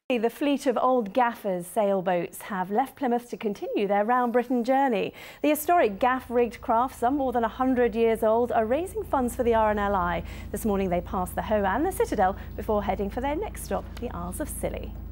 The fleet of old Gaffers sailboats have left Plymouth to continue their round Britain journey. The historic gaff-rigged craft, some more than 100 years old, are raising funds for the RNLI. This morning they passed the Hoe and the Citadel before heading for their next stop, the Isles of Scilly.